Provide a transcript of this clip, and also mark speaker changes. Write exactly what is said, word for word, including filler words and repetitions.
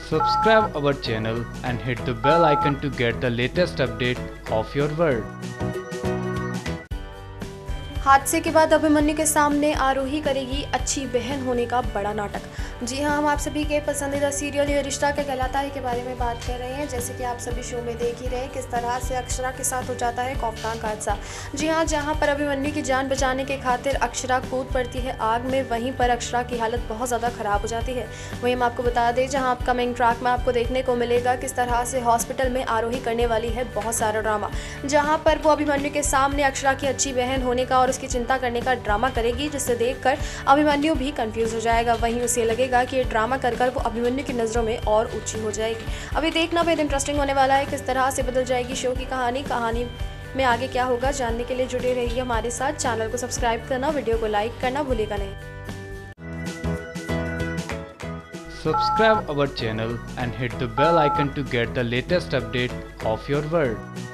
Speaker 1: Subscribe our channel and hit the bell icon to get the latest update of your world.
Speaker 2: हादसे के बाद अभिमन्यु के सामने आरोही करेगी अच्छी बहन होने का बड़ा नाटक। जी हां, हम आप सभी के पसंदीदा सीरियल ये रिश्ता क्या कहलाता है के बारे में बात कर रहे हैं। जैसे कि आप सभी शो में देख ही रहे हैं किस तरह से अक्षरा के साथ हो जाता है खौफनाक हादसा। जी हां, जहां पर अभिमन्यु की जान बचाने के खातिर अक्षरा कूद पड़ती है आग में, वहीं पर अक्षरा की हालत बहुत ज़्यादा ख़राब हो जाती है। वहीं हम आपको बता दें, जहाँ अपकमिंग ट्रैक में आपको देखने को मिलेगा किस तरह से हॉस्पिटल में आरोही करने वाली है बहुत सारा ड्रामा, जहाँ पर वो अभिमन्यु के सामने अक्षरा की अच्छी बहन होने का और उसकी चिंता करने का ड्रामा करेगी, जिसे देखकर अभिमन्यु भी कंफ्यूज हो जाएगा। वहीं उसे लगेगा कि ये ड्रामा कर कर वो अभिमन्यु की नज़रों में और ऊंची हो जाएगी। अभी देखना बेहद इंटरेस्टिंग होने वाला है, किस तरह से बदल जाएगी शो की कहानी। कहानी में आगे क्या होगा जानने के लिए जुड़े रहिए हमारे साथ। चैनल को सब्सक्राइब करना, वीडियो को लाइक करना भूलेगा नहीं।
Speaker 1: Subscribe our channel and hit the bell icon to get the latest update of your world.